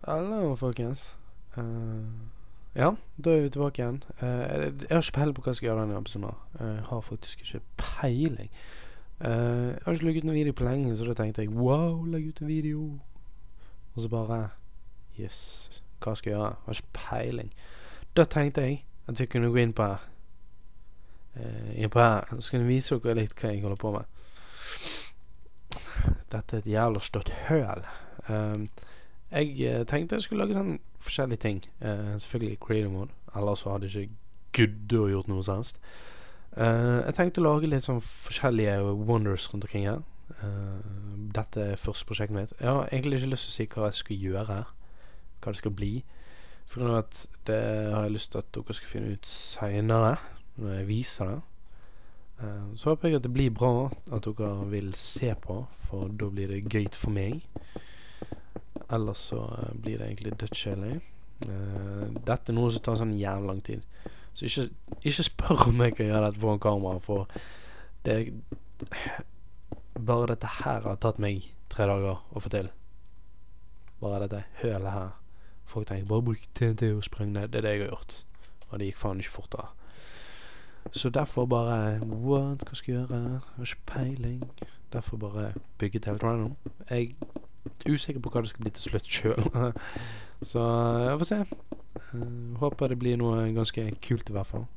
Hallo, folkens. Ja, da er vi tilbake igjen. Jeg har ikke peiling på hva jeg skal gjøre denne episoden her. Jeg har faktisk ikke peiling. Jeg har ikke lagt ut noen video på lenge, så da tenkte jeg wow, legg ut en video. Og så bare yes, hva skal jeg gjøre? Jeg har ikke peiling. Da tenkte jeg at vi kunne gå inn på her. Så skal jeg vise dere litt hva jeg holder på med. Dette er et jævla stort høl. Jeg tenkte jeg skulle lage sånn forskjellige ting. Selvfølgelig creative mode. Ellers så hadde jeg ikke gudde og gjort noe sånt. Jeg tenkte å lage litt sånn forskjellige wonders rundt omkring her. Dette er første prosjektet mitt. Jeg har egentlig ikke lyst til å si hva jeg skal gjøre, hva det skal bli. For at det har jeg lyst til at dere skal finne ut senere når jeg viser det. Så håper jeg at det blir bra, at dere vil se på, for da blir det gøy for meg. Ellers så blir det egentlig dødskjedelig. Dette er noe som tar sånn jævlig lang tid. Så ikke spør om jeg kan gjøre dette foran kamera, for det bare dette her har tatt meg 3 dager å få til. Bare dette hølet her. Folk tenker bare bruk TNT og spreng ned. Det er det jeg har gjort. Og det gikk faen ikke fort da. Så derfor bare hva skal jeg gjøre? Jeg har ikke peiling. Derfor bare bygget helt random. Jeg usikker på hva det skal bli til slutt selv. Så jeg får se. Håper det blir noe ganske kult i hvert fall.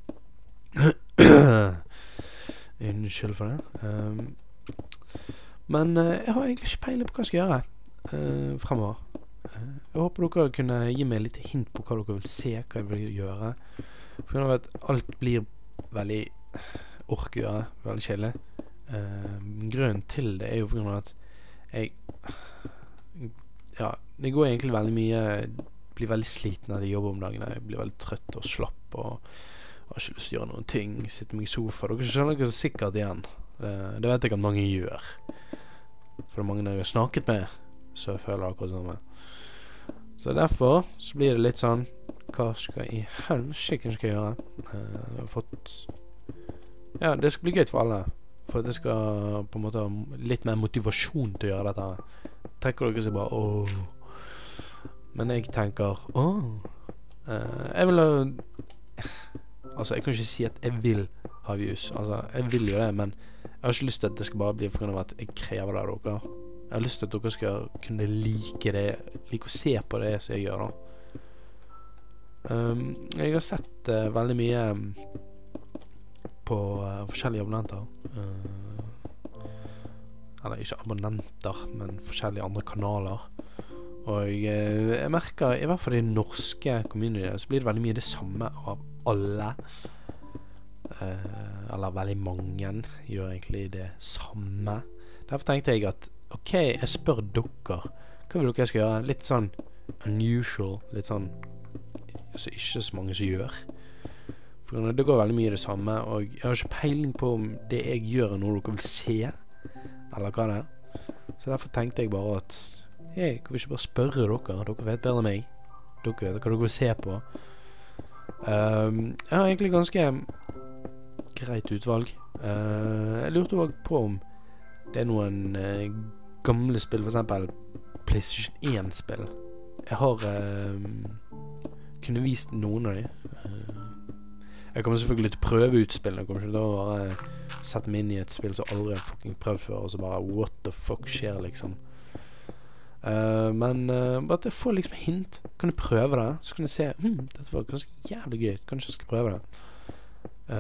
Unnskyld for det. Men jeg har egentlig ikke peiling på hva jeg skal gjøre fremover. Jeg håper dere kunne gi meg litt hint på hva dere vil se, hva jeg vil gjøre. For at alt blir veldig orkgjøre, veldig kjedelig. Grunnen til det er jo for grunn av at det går egentlig veldig mye. Jeg blir veldig sliten når jeg jobber om dagen. Jeg blir veldig trøtt og slapp og har ikke lyst til å gjøre noen ting. Sitter meg i sofa. Dere skjønner ikke så sikkert igjen. Det vet jeg at mange gjør. For det er mange jeg har snakket med, så jeg føler akkurat sånn med. Så derfor så blir det litt sånn, hva skal jeg i helsike skal jeg gjøre? Jeg har fått det skal bli gøy for alle. For at jeg skal på en måte ha litt mer motivasjon til å gjøre dette her. Tenker dere seg bare men jeg tenker jeg vil ha altså jeg kan ikke si at jeg vil ha views. Altså jeg vil jo det, men jeg har ikke lyst til at det skal bare bli for grunn av at jeg krever det av dere. Jeg har lyst til at dere skal kunne like det, like å se på det som jeg gjør da. Jeg har sett veldig mye på forskjellige abonnenter. Eller ikke abonnenter, men forskjellige andre kanaler. Og jeg merker, i hvert fall i norske communityet, så blir det veldig mye det samme av alle. Eller veldig mange gjør egentlig det samme. Derfor tenkte jeg at ok, jeg spør dere, hva vil dere jeg skal gjøre? Litt sånn unusual, litt sånn altså ikke så mange som gjør. For det går veldig mye det samme, og jeg har ikke peiling på om det jeg gjør er noe dere vil se, eller hva det er. Så derfor tenkte jeg bare at jeg kan ikke bare spørre dere vet bedre enn meg. Dere vet hva dere vil se på. Jeg har egentlig ganske greit utvalg. Jeg lurte også på om det er noen gamle spill, for eksempel PlayStation 1-spill. Jeg har kunne vist noen av dem. Jeg kommer selvfølgelig til å prøve ut spillene. Jeg kommer ikke til å bare sette meg inn i et spill som aldri har fucking prøvd før, og så bare what the fuck skjer liksom. Men bare at jeg får liksom hint. Kan du prøve det? Så kan jeg se dette var ganske jævlig gøy. Kanskje jeg skal prøve det.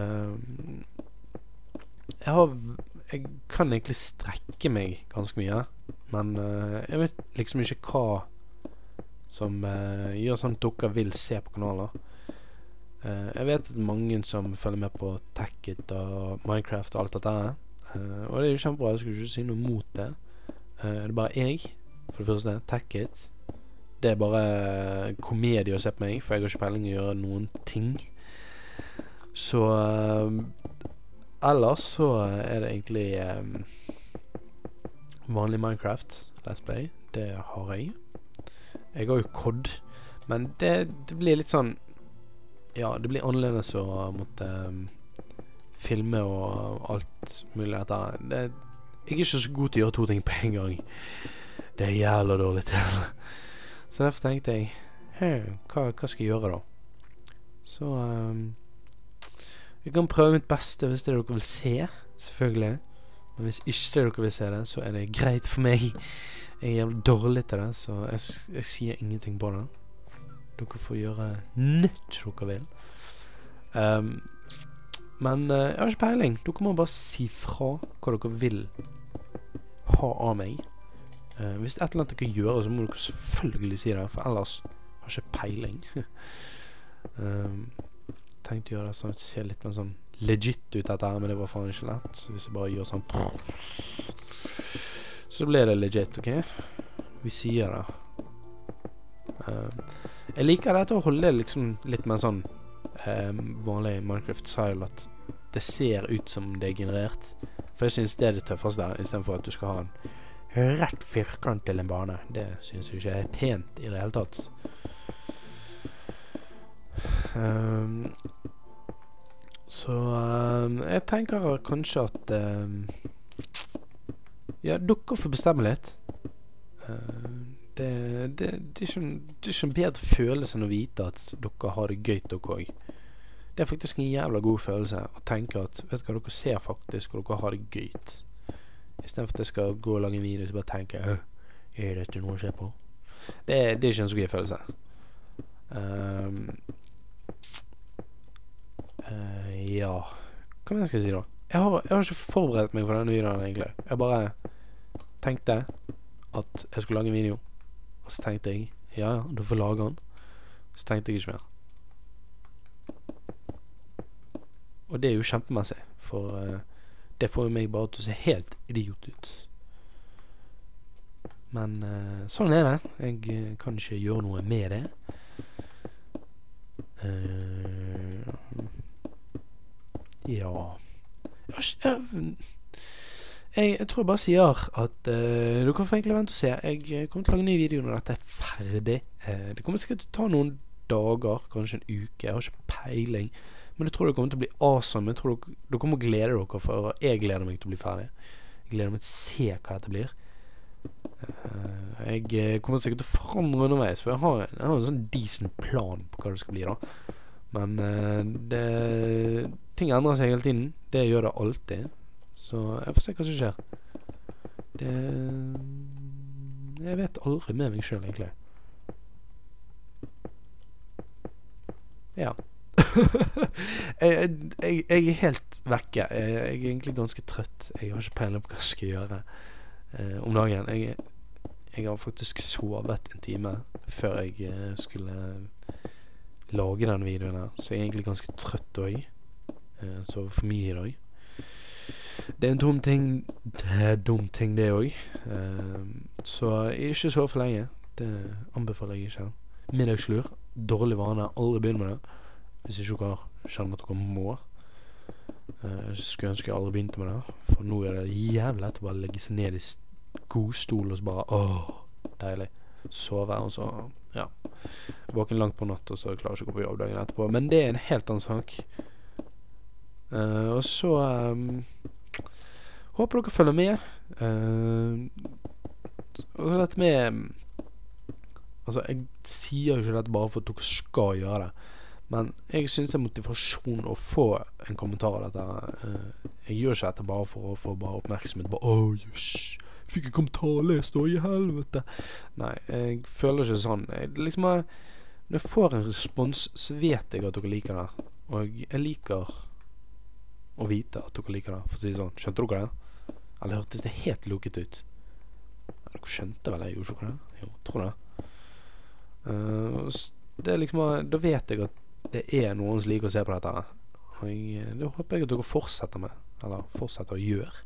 Jeg kan egentlig strekke meg ganske mye, men jeg vet liksom ikke hva som gjør sånn at dere vil se på kanaler. Jeg vet at mange som følger med på Tekkit og Minecraft og alt dette her, og det er jo kjempebra. Jeg skulle ikke si noe mot det. Det er bare jeg, for det første, Tekkit. Det er bare komedie å se på meg, for jeg har ikke peiling å gjøre noen ting. Så ellers så er det egentlig vanlig Minecraft Let's Play. Det har jeg. Jeg har jo COD, men det blir litt sånn det blir annerledes å måtte filme og alt mulig dette. Jeg er ikke så god til å gjøre 2 ting på en gang. Det er jævla dårlig til. Så derfor tenkte jeg, hva skal jeg gjøre da? Så jeg kan prøve mitt beste hvis det er det dere vil se, selvfølgelig. Men hvis ikke det dere vil se det, så er det greit for meg. Jeg er jævlig dårlig til det, så jeg sier ingenting på det. Dere får gjøre nødt dere vil. Men jeg har ikke peiling. Dere må bare si fra hva dere vil ha av meg. Hvis det er et eller annet dere gjør, så må dere selvfølgelig si det, for ellers har jeg ikke peiling. Tenkte å gjøre det sånn at det ser litt mer sånn legit ut dette her, men det var faen ikke lett. Så hvis jeg bare gjør sånn, så blir det legit, ok? Vi sier det. Jeg liker dette å holde liksom litt mer sånn vanlig Minecraft-style, at det ser ut som det er generert. For jeg synes det er det tøffeste der, i stedet for at du skal ha en rett firkant til en bane. Det synes jeg ikke er pent i det hele tatt. Så jeg tenker kanskje at ja, dere får bestemme litt. Det er ikke en bedre følelse enn å vite at dere har det gøy dere også. Det er faktisk en jævla god følelse å tenke at, vet du hva, dere ser faktisk og dere har det gøy. I stedet for at jeg skal gå og lage en video og bare tenke, er dette noe å se på? Det er ikke en så gøy følelse. Ja, hva mer skal jeg si da? Jeg har ikke forberedt meg for denne videoen egentlig. Jeg bare tenkte at jeg skulle lage en video, og så tenkte jeg, ja, du får lage den. Så tenkte jeg ikke mer. Og det er jo kjempemessig, for det får jo meg bare til å se helt idiot ut. Men sånn er det. Jeg kan ikke gjøre noe med det. Ja, jeg tror jeg bare sier at du kan få egentlig vente og se. Jeg kommer til å lage en ny video når dette er ferdig. Det kommer sikkert til å ta noen dager, kanskje en uke. Jeg har ikke peiling, men jeg tror det kommer til å bli awesome. Jeg tror dere kommer å glede dere, for jeg gleder meg til å bli ferdig. Jeg gleder meg til å se hva dette blir. Jeg kommer sikkert til å forandre underveis, for jeg har en sånn decent plan på hva det skal bli da. Men ting endrer seg hele tiden. Det gjør det alltid. Så jeg får se hva som skjer. Jeg vet aldri med meg selv egentlig. Ja. jeg er helt vekke. Jeg er egentlig ganske trøtt. Jeg har ikke peiling på hva jeg skal gjøre om dagen. Jeg har faktisk sovet en time før jeg skulle lage denne videoen her. Så jeg er egentlig ganske trøtt også. Sover for mye i dag. Det er en dum ting. Det er dum ting det også. Så ikke sove for lenge. Det anbefaler jeg ikke. Middagslur. Dårlig vane. Aldri begynne med det. Hvis ikke dere kjenner at dere må. Jeg skulle ønske jeg aldri begynte med det. For nå er det jævlig lett å bare legge seg ned i god stol og så bare deilig. Sove og så ja. Våken langt på natt og så klarer jeg ikke å gå på jobb dagen etterpå. Men det er en helt annen sak. Og så håper dere følger med. Og så dette med altså jeg sier jo ikke dette bare for at dere skal gjøre det, men jeg synes det er motivasjon å få en kommentar av dette. Jeg gjør ikke dette bare for å få bare oppmerksomhet. Bare, jøss, fikk en kommentar, les da i helvete. Nei, jeg føler ikke sånn. Når jeg får en respons, så vet jeg at dere liker det. Og jeg liker å vite at dere liker det, for å si det sånn. Skjønte dere det? Eller hørtes det helt lukket ut? Dere skjønte vel jeg gjorde dere det? Jo, tror det. Det er liksom, da vet jeg at det er noen som liker å se på dette. Og det håper jeg at dere fortsetter med, eller fortsetter å gjøre.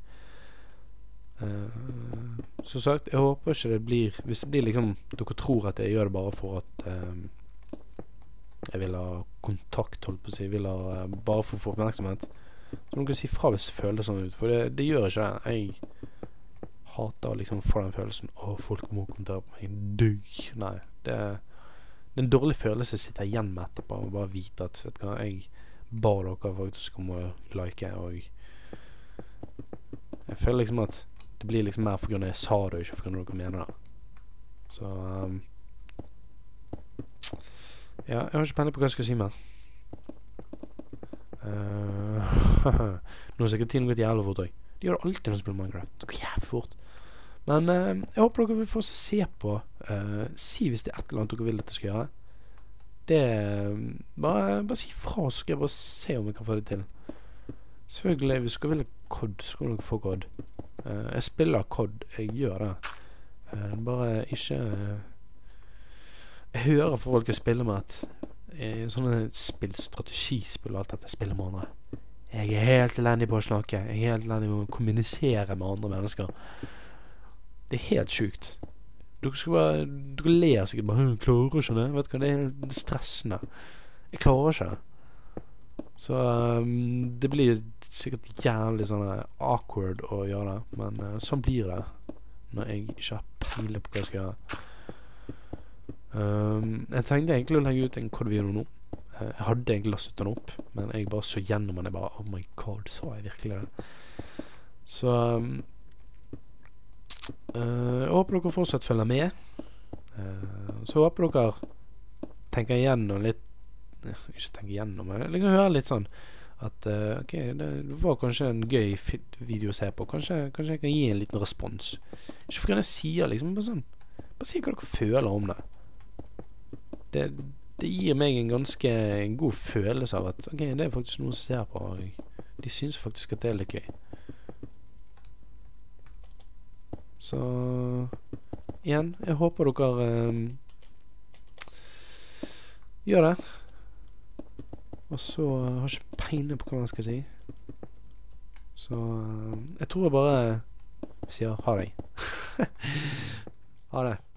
Som sagt, jeg håper ikke det blir, hvis det blir liksom dere tror at jeg gjør det bare for at jeg vil ha kontakt, holdt på å si, vil ha bare for å få oppmerksomhet, så må dere si fra hvis det føles sånn ut, for det gjør ikke det. Jeg hater liksom få den følelsen folk må kommentere på meg. Døg. Nei, det er en dårlig følelse jeg sitter igjen med etterpå, og bare vite at, vet du hva, jeg ba dere faktisk om å like, og jeg føler liksom at det blir liksom mer for grunn av jeg sa det, ikke for grunn av dere mener det. Så Ja, jeg har ikke peiling på hva jeg skal si mer. Nå er sikkert tiden gått jævlig fort også. De gjør det alltid når de spiller Minecraft. Det går jævlig fort. Men jeg håper dere vil få se på. Si hvis det er et eller annet dere vil at jeg skal gjøre. Det bare si fra, så skal jeg bare se om jeg kan få det til. Selvfølgelig, hvis dere vil ha COD, så skal dere få COD. Jeg spiller COD, jeg gjør det. Bare ikke jeg hører folk jeg spiller med at sånne spill, strategispill og alt dette, spiller med andre. Jeg er helt elendig på å snakke. Jeg er helt elendig med å kommunisere med andre mennesker. Det er helt sykt. Dere ler sikkert bare, jeg klarer ikke det. Vet du hva, det er helt stressende. Jeg klarer ikke det. Så det blir sikkert jævlig sånn awkward å gjøre det. Men sånn blir det når jeg ikke har peiling på hva jeg skal gjøre. Jeg tenkte egentlig å legge ut en COD-video nå. Jeg hadde egentlig lastet den opp, men jeg bare så gjennom den. Jeg bare, oh my god, så jeg virkelig det? Så jeg håper dere fortsatt følger med. Så håper dere tenker igjennom litt, ikke tenker igjennom, men liksom hører litt sånn at ok, det var kanskje en gøy video å se på. Kanskje jeg kan gi en liten respons. Ikke for hva jeg sier liksom, bare si hva dere føler om det. Det gir meg en ganske god følelse av at ok, det er faktisk noe å se på. De synes faktisk at det er litt gøy. Så igjen, jeg håper dere gjør det. Og så har jeg ikke peiling på hva man skal si. Så jeg tror jeg bare sier ha det. Ha det.